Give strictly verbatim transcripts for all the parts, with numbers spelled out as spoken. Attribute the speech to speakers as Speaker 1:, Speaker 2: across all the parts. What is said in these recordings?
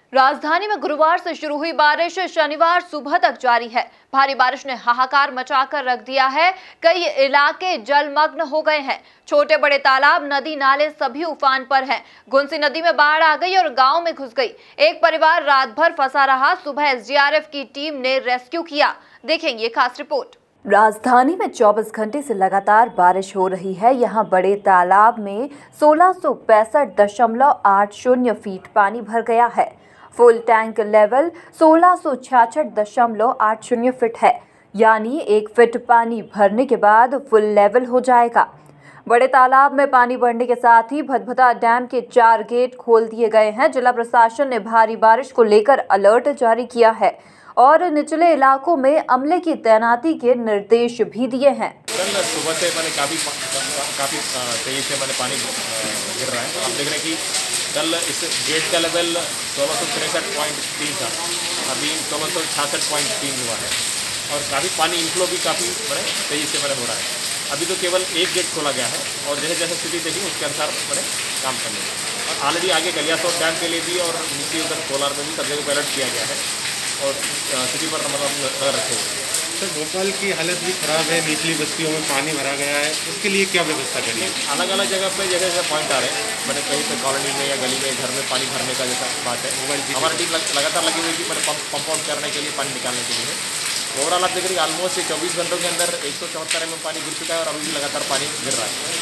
Speaker 1: राजधानी में गुरुवार से शुरू हुई बारिश शनिवार सुबह तक जारी है। भारी बारिश ने हाहाकार मचाकर रख दिया है। कई इलाके जलमग्न हो गए हैं। छोटे बड़े तालाब, नदी, नाले सभी उफान पर हैं। घुंसी नदी में बाढ़ आ गई और गांव में घुस गई। एक परिवार रात भर फंसा रहा। सुबह एस डी आर एफ की टीम ने रेस्क्यू किया। देखेंगे खास रिपोर्ट। राजधानी में चौबीस घंटे से लगातार बारिश हो रही है। यहाँ बड़े तालाब में सोलह सौ पैंसठ दशमलव आठ शून्य फीट पानी भर गया है। फुल टैंक लेवल सोलह सौ छियासठ दशमलव आठ शून्य फीट है, यानी एक फीट पानी भरने के बाद फुल लेवल हो जाएगा। बड़े तालाब में पानी बढ़ने के साथ ही भदभदा डैम के चार गेट खोल दिए गए हैं। जिला प्रशासन ने भारी बारिश को लेकर अलर्ट जारी किया है और निचले इलाकों में अमले की तैनाती के निर्देश भी दिए हैं।
Speaker 2: कल सुबह से मैंने काफ़ी काफ़ी तेजी से मैंने पानी गिर रहा है। आप देख रहे हैं कि कल इस गेट का लेवल सोलह सौ तिरसठ पॉइंट तीन था, अभी सोलह सौ छियासठ पॉइंट तीन हुआ है और काफ़ी पानी इनफ्लो भी काफ़ी बड़े तेज़ी से मैंने हो रहा है। अभी तो केवल एक गेट खोला गया है और जैसे जैसे स्थिति देखी उसके अनुसार मैंने काम करने और ऑलरेडी आगे गलियासोर डैम के लिए भी और नीचे उधर कोलार में भी सब जगह अलर्ट किया गया है और स्थिति पर मतलब नजर रखे हुए हैं।
Speaker 3: सर, भोपाल की हालत भी खराब है, निचली बस्तियों में पानी भरा गया है, उसके लिए क्या व्यवस्था करिए?
Speaker 2: अलग अलग जगह पे जैसे जैसे पॉइंट आ रहे हैं, मैंने कहीं पे कॉलोनी में या गली में घर में पानी भरने का जैसा बात है। हमारी टीम लगातार लगी हुई थी मैंने पंप पंप आउट करने के लिए, पानी निकालने के लिए। ओवरऑल आप देख रहे हैं ऑलमोस्ट चौबीस घंटों के अंदर एक सौ चौहत्तर एम एम पानी गिर चुका है और अभी भी लगातार पानी गिर रहा है।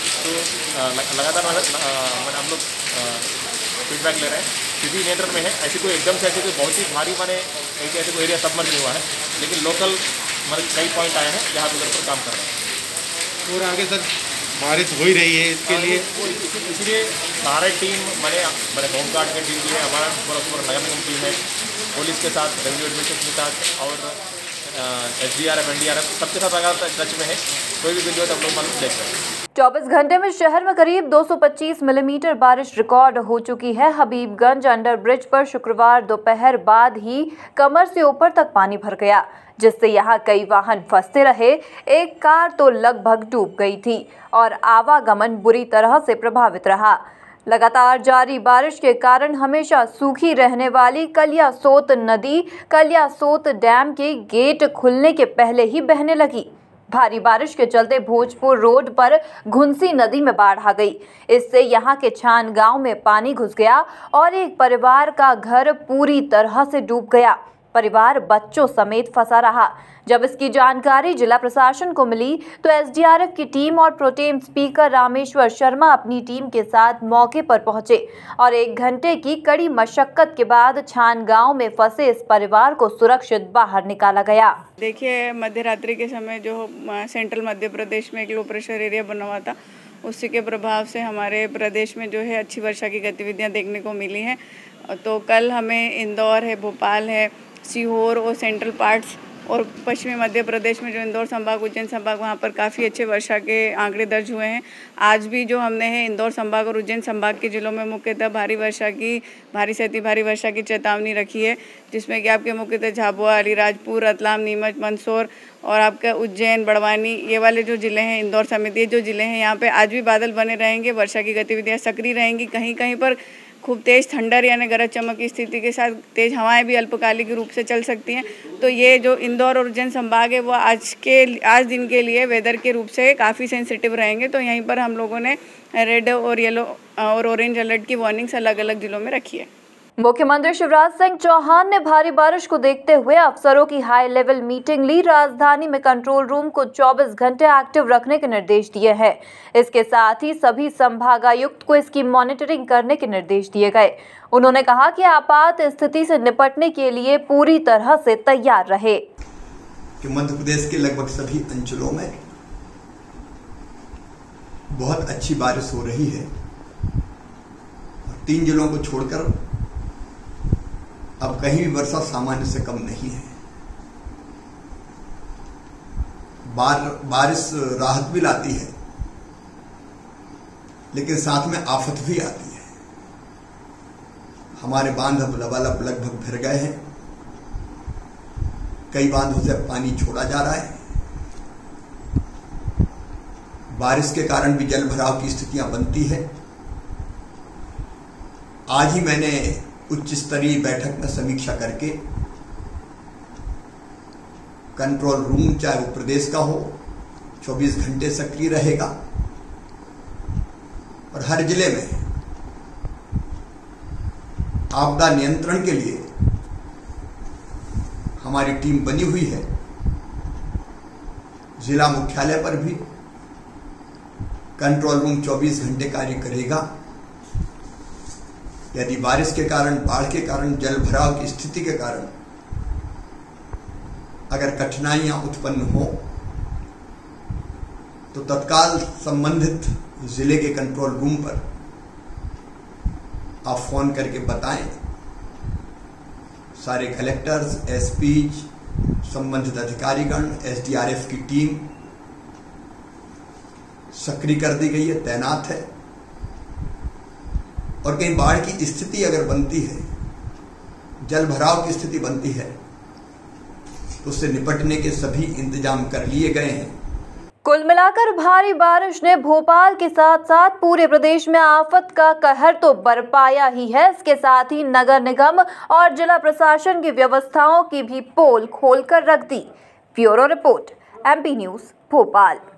Speaker 2: तो लगातार मैंने हम लोग फीडबैक ले रहे हैं, स्थिति नियंत्रण में है। ऐसी कोई एकदम से ऐसे कोई बहुत ही भारी माने एक ऐसे कोई एरिया सबमर्ज नहीं हुआ है, लेकिन लोकल हमारे कई पॉइंट आए हैं जहाँ उधर पर काम कर रहे हैं।
Speaker 3: और आगे सर बारिश हो ही रही है, इसके लिए
Speaker 2: इसलिए सारे टीम मैंने मैंने होम गार्ड की टीम भी है, हमारा पूरा पूरा नगर निगम टीम है, पुलिस के साथ, रेवेन्यू एडमिनिस्ट्रेशन के साथ और S D R F, N D R F सबके साथ लगातार टच में है। कोई भी वीडियो तो हम लोग मालूम देख रहे हैं।
Speaker 1: चौबीस घंटे में शहर में करीब दो सौ पच्चीस मिलीमीटर बारिश रिकॉर्ड हो चुकी है। हबीबगंज अंडर ब्रिज पर शुक्रवार दोपहर बाद ही कमर से ऊपर तक पानी भर गया, जिससे यहां कई वाहन फंसते रहे। एक कार तो लगभग डूब गई थी और आवागमन बुरी तरह से प्रभावित रहा। लगातार जारी बारिश के कारण हमेशा सूखी रहने वाली कलियासोत नदी कलियासोत डैम के गेट खुलने के पहले ही बहने लगी। भारी बारिश के चलते भोजपुर रोड पर घुंसी नदी में बाढ़ आ गई। इससे यहां के छान गांव में पानी घुस गया और एक परिवार का घर पूरी तरह से डूब गया। परिवार बच्चों समेत फंसा रहा। जब इसकी जानकारी जिला प्रशासन को मिली तो एस डी आर एफ की टीम और प्रोटेम स्पीकर रामेश्वर शर्मा अपनी टीम के साथ मौके पर पहुंचे और एक घंटे की कड़ी मशक्कत के बाद छान गांव में फंसे इस परिवार को सुरक्षित बाहर निकाला गया।
Speaker 4: देखिए, मध्य रात्रि के समय जो सेंट्रल मध्य प्रदेश में एक लो प्रेशर एरिया बना हुआ था, उसी के प्रभाव से हमारे प्रदेश में जो है अच्छी वर्षा की गतिविधियाँ देखने को मिली हैं। तो कल हमें इंदौर है, भोपाल है, सीहोर और सेंट्रल पार्ट्स और पश्चिमी मध्य प्रदेश में जो इंदौर संभाग, उज्जैन संभाग, वहाँ पर काफ़ी अच्छे वर्षा के आंकड़े दर्ज हुए हैं। आज भी जो हमने है इंदौर संभाग और उज्जैन संभाग के जिलों में मुख्यतः भारी वर्षा की भारी से अति भारी वर्षा की चेतावनी रखी है, जिसमें कि आपके मुख्यतः झाबुआ, अलीराजपुर, रतलाम, नीमच, मंदसौर और आपका उज्जैन, बड़वानी, ये वाले जो ज़िले हैं, इंदौर समेत ये जो ज़िले हैं, यहाँ पे आज भी बादल बने रहेंगे। वर्षा की गतिविधियाँ सक्रिय रहेंगी। कहीं कहीं पर खूब तेज़ थंडर यानी गरज चमक की स्थिति के साथ तेज़ हवाएं भी अल्पकालिक रूप से चल सकती हैं। तो ये जो इंदौर और उज्जैन संभाग है वो आज के आज दिन के लिए वेदर के रूप से काफ़ी सेंसिटिव रहेंगे। तो यहीं पर हम लोगों ने रेड और येलो और ऑरेंज अलर्ट की वार्निंग्स अलग अलग जिलों में रखी है।
Speaker 1: मुख्यमंत्री शिवराज सिंह चौहान ने भारी बारिश को देखते हुए अफसरों की हाई लेवल मीटिंग ली। राजधानी में कंट्रोल रूम को चौबीस घंटे एक्टिव रखने के निर्देश दिए हैं। इसके साथ ही सभी संभागायुक्त को इसकी मॉनिटरिंग करने के निर्देश दिए गए। उन्होंने कहा कि आपात स्थिति से निपटने के लिए पूरी तरह से तैयार रहे।
Speaker 5: कि मध्य प्रदेश के लगभग सभी अंचलों में बहुत अच्छी बारिश हो रही है। तीन जिलों को छोड़कर अब कहीं भी वर्षा सामान्य से कम नहीं है। बार, बारिश राहत भी लाती है, लेकिन साथ में आफत भी आती है। हमारे बांध अब लबालब लगभग भर गए हैं। कई बांधों से पानी छोड़ा जा रहा है। बारिश के कारण भी जल भराव की स्थितियां बनती है। आज ही मैंने उच्च स्तरीय बैठक में समीक्षा करके कंट्रोल रूम, चाहे वो प्रदेश का हो, चौबीस घंटे सक्रिय रहेगा और हर जिले में आपदा नियंत्रण के लिए हमारी टीम बनी हुई है। जिला मुख्यालय पर भी कंट्रोल रूम चौबीस घंटे कार्य करेगा। यदि बारिश के कारण, बाढ़ के कारण, जल भराव की स्थिति के कारण अगर कठिनाइयां उत्पन्न हो तो तत्काल संबंधित जिले के कंट्रोल रूम पर आप फोन करके बताएं। सारे कलेक्टर्स, एसपी, संबंधित अधिकारीगण, एसडीआरएफ की टीम सक्रिय कर दी गई है, तैनात है। और कहीं बाढ़ की स्थिति अगर बनती है, जल भराव की स्थिति बनती है, तो उससे निपटने के सभी इंतजाम कर लिए गए हैं।
Speaker 1: कुल मिलाकर भारी बारिश ने भोपाल के साथ साथ पूरे प्रदेश में आफत का कहर तो बरपाया ही है। इसके साथ ही नगर निगम और जिला प्रशासन की व्यवस्थाओं की भी पोल खोल कर रख दी। Bureau report, MP news, Bhopal.